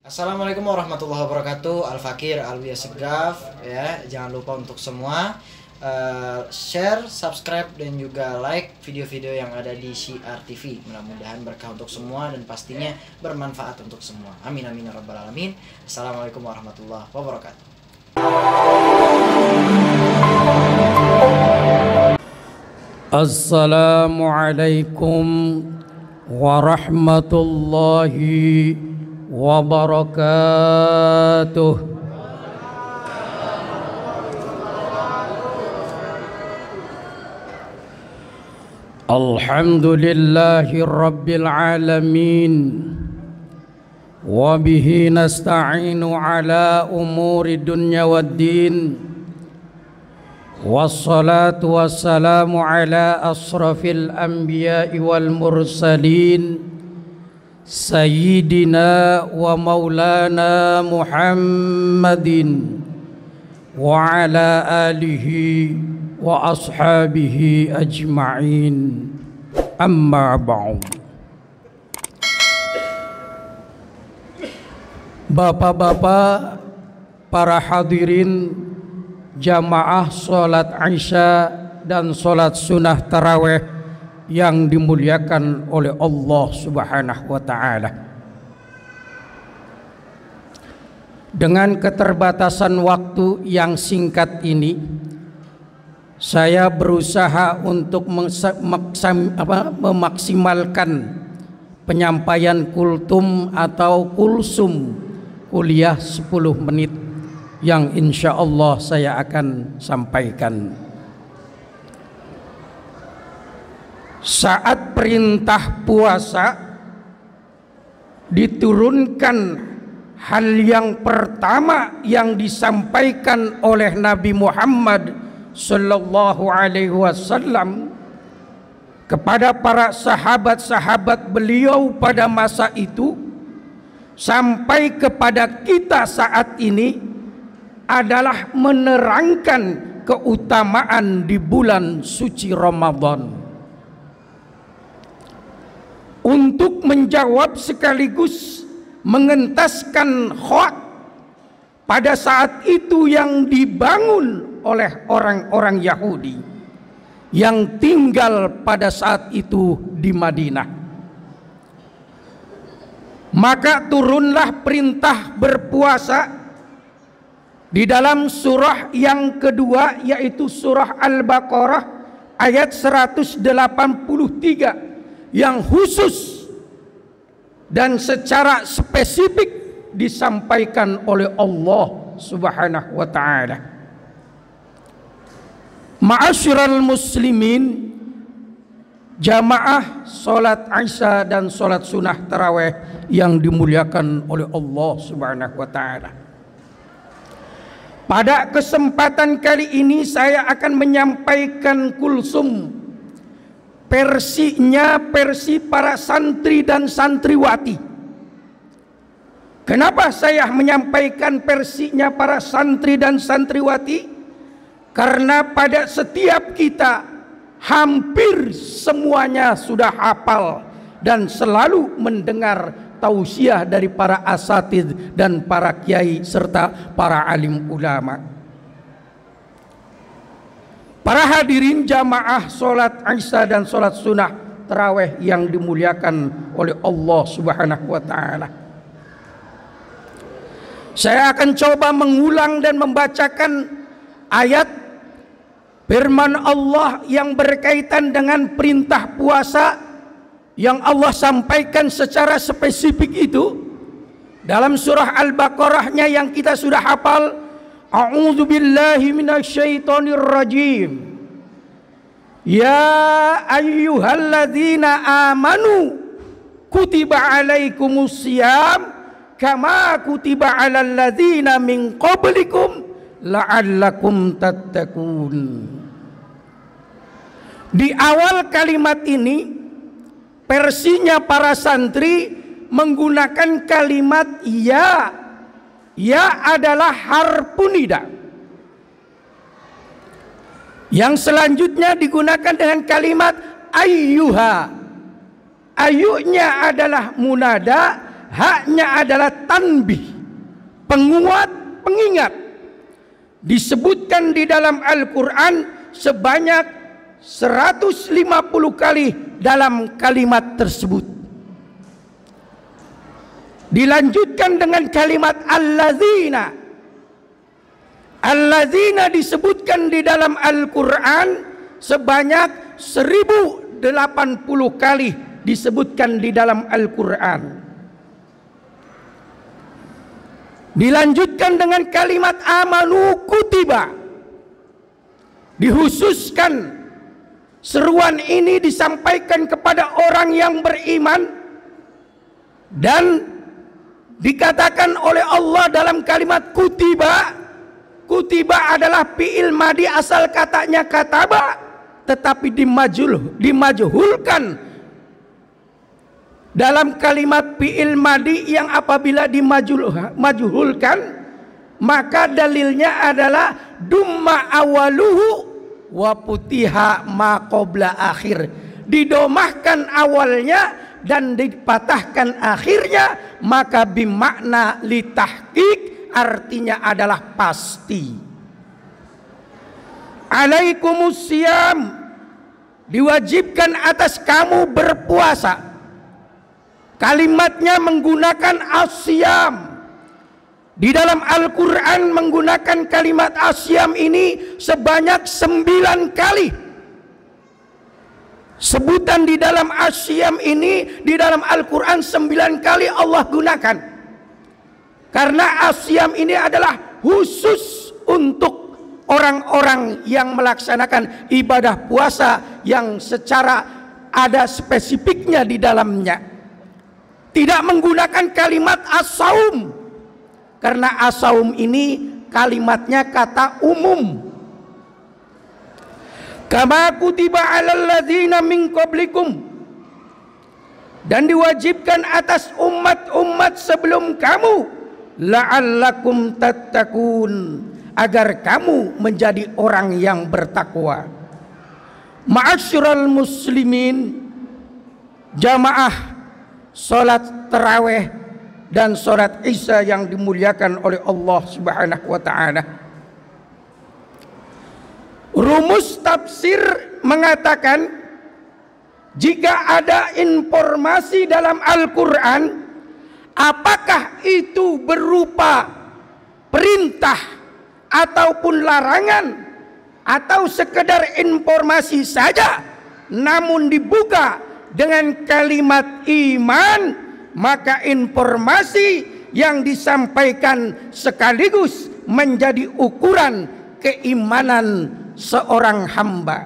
Assalamualaikum warahmatullahi wabarakatuh. Al-Fakir Alwi Segaf ya. Jangan lupa untuk semua share, subscribe dan juga like video-video yang ada di Syiar TV. Mudah-mudahan berkah untuk semua dan pastinya bermanfaat untuk semua. Amin amin ya rabbal alamin. Assalamualaikum warahmatullahi wabarakatuh. Assalamualaikum warahmatullahi wabarakatuh. Alhamdulillahi rabbil alamin. Wa bihi nasta'inu ala umuri dunya waddin. Wassalatu wassalamu ala asrafil anbiya'i wal mursalin Sayyidina wa maulana Muhammadin wa ala alihi wa ashabihi ajma'in. Amma ba'd. Bapak-bapak, para hadirin jamaah sholat Isya dan sholat sunnah taraweh yang dimuliakan oleh Allah Subhanahu wa ta'ala. Dengan keterbatasan waktu yang singkat ini, saya berusaha untuk memaksimalkan penyampaian kultum atau kulsum, kuliah 10 menit yang insya Allah saya akan sampaikan. Saat perintah puasa diturunkan, hal yang pertama yang disampaikan oleh Nabi Muhammad sallallahu alaihi wasallam kepada para sahabat-sahabat beliau pada masa itu sampai kepada kita saat ini adalah menerangkan keutamaan di bulan suci Ramadan. Untuk menjawab sekaligus mengentaskan hoak pada saat itu yang dibangun oleh orang-orang Yahudi yang tinggal pada saat itu di Madinah. Maka turunlah perintah berpuasa di dalam surah yang kedua, yaitu surah Al-Baqarah ayat 183, yang khusus dan secara spesifik disampaikan oleh Allah Subhanahu wa ta'ala. Ma'asyiral muslimin, jamaah sholat Isya dan sholat sunnah taraweh yang dimuliakan oleh Allah Subhanahu wa ta'ala. Pada kesempatan kali ini saya akan menyampaikan kulsum, versinya versi para santri dan santriwati. Kenapa saya menyampaikan versinya para santri dan santriwati? Karena pada setiap kita hampir semuanya sudah hafal dan selalu mendengar tausiah dari para asatidz dan para kiai serta para alim ulama. Para hadirin jamaah sholat Isya dan sholat sunnah taraweh yang dimuliakan oleh Allah Subhanahu wa ta'ala, saya akan coba mengulang dan membacakan ayat firman Allah yang berkaitan dengan perintah puasa yang Allah sampaikan secara spesifik itu dalam surah Al-Baqarahnya yang kita sudah hafal. A'udzu billahi minasyaitonir rajim. Ya ayyuhalladzina amanu kutiba alaikumusiyam kama kutiba alal ladzina min qablikum la'allakum tattaqun. Di awal kalimat ini versinya para santri menggunakan kalimat ya. Ya adalah harfun nida. Yang selanjutnya digunakan dengan kalimat ayyuha. Ayyunya adalah munada haknya adalah tanbih, penguat, pengingat. Disebutkan di dalam Al-Quran sebanyak 150 kali dalam kalimat tersebut. Dilanjutkan dengan kalimat allazina. Allazina disebutkan di dalam Al-Quran sebanyak 1080 kali disebutkan di dalam Al-Quran. Dilanjutkan dengan kalimat amanu kutiba. Dikhususkan seruan ini disampaikan kepada orang yang beriman, dan dikatakan oleh Allah dalam kalimat kutiba. Kutiba adalah fi'il madi, asal katanya kataba, tetapi dimajhulkan dalam kalimat fi'il madi yang apabila dimajhulkan maka dalilnya adalah dumma awaluhu wa putiha ma qabla akhir. Didomahkan awalnya dan dipatahkan akhirnya, maka bimakna litahqiq, artinya adalah pasti. Alaikumusiyam, diwajibkan atas kamu berpuasa. Kalimatnya menggunakan asyam. Di dalam Al-Quran menggunakan kalimat asyam ini sebanyak 9 kali. Sebutan di dalam asyam ini di dalam Al-Quran 9 kali Allah gunakan. Karena asyam ini adalah khusus untuk orang-orang yang melaksanakan ibadah puasa yang secara ada spesifiknya di dalamnya. Tidak menggunakan kalimat as-saum, karena as-saum ini kalimatnya kata umum. Kama kutiba 'alal ladzina min qablikum, dan diwajibkan atas umat-umat sebelum kamu, la'allakum tattaqun, agar kamu menjadi orang yang bertakwa. Ma'asyiral muslimin, jamaah salat tarawih dan salat Isya yang dimuliakan oleh Allah Subhanahu wa taala. Rumus tafsir mengatakan, jika ada informasi dalam Al-Quran, apakah itu berupa perintah ataupun larangan, atau sekedar informasi saja, namun dibuka dengan kalimat iman, maka informasi yang disampaikan sekaligus menjadi ukuran keimanan seorang hamba.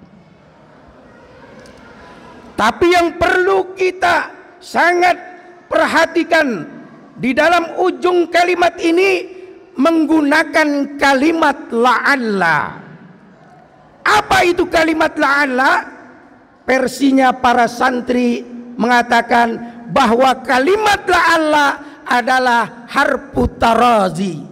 Tapi yang perlu kita sangat perhatikan di dalam ujung kalimat ini menggunakan kalimat la'alla. Apa itu kalimat la'alla? Versinya para santri mengatakan bahwa kalimat la'alla adalah harfu tarazi.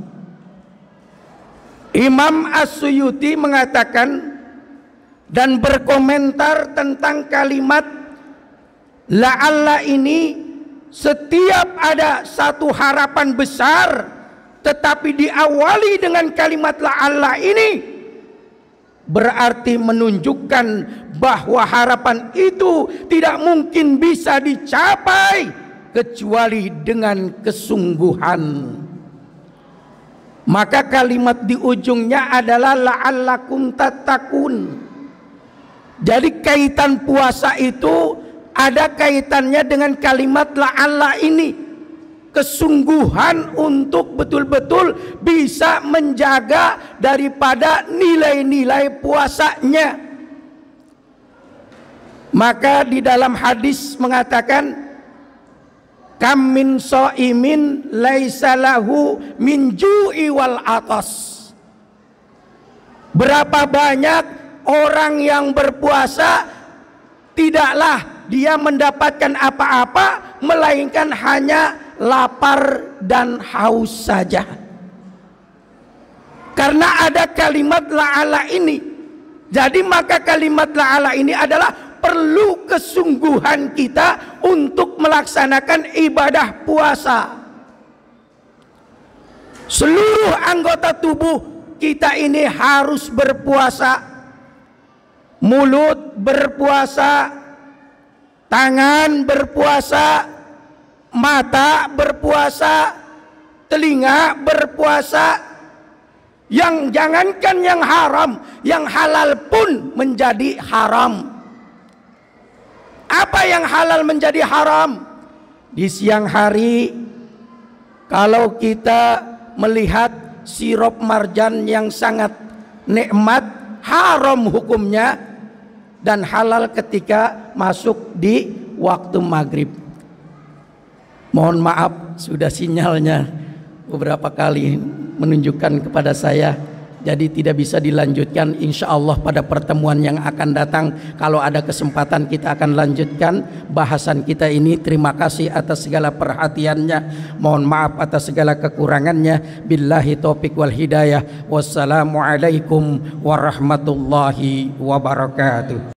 Imam As-Suyuti mengatakan dan berkomentar tentang kalimat la'alla ini, setiap ada satu harapan besar tetapi diawali dengan kalimat la'alla ini, berarti menunjukkan bahwa harapan itu tidak mungkin bisa dicapai kecuali dengan kesungguhan. Maka kalimat di ujungnya adalah la'allakum tattaqun. Jadi kaitan puasa itu ada kaitannya dengan kalimat la'alla ini. Kesungguhan untuk betul-betul bisa menjaga daripada nilai-nilai puasanya. Maka di dalam hadis mengatakan, kam min shaimin laisa lahu min ju'i wal atas. Berapa banyak orang yang berpuasa tidaklah dia mendapatkan apa-apa melainkan hanya lapar dan haus saja. Karena ada kalimat la'ala ini. Jadi maka kalimat la'ala ini adalah perlu kesungguhan kita untuk melaksanakan ibadah puasa. Seluruh anggota tubuh kita ini harus berpuasa. Mulut berpuasa, tangan berpuasa, mata berpuasa, telinga berpuasa. Yang jangankan yang haram, yang halal pun menjadi haram. Apa yang halal menjadi haram? Di siang hari, kalau kita melihat sirup marjan yang sangat nikmat, haram hukumnya, dan halal ketika masuk di waktu maghrib. Mohon maaf, sudah sinyalnya beberapa kali menunjukkan kepada saya, jadi tidak bisa dilanjutkan. Insya Allah pada pertemuan yang akan datang, kalau ada kesempatan kita akan lanjutkan bahasan kita ini. Terima kasih atas segala perhatiannya, mohon maaf atas segala kekurangannya. Billahi taufiq wal hidayah. Wassalamualaikum warahmatullahi wabarakatuh.